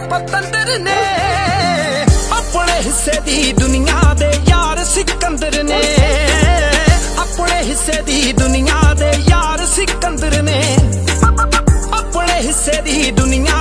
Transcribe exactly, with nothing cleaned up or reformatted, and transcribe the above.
पतंदर ने, अपने हिस्से दी दुनिया दे यार सिकंदर ने, अपने हिस्से दी दुनिया दे यार सिकंदर ने, अपने हिस्से दी दुनिया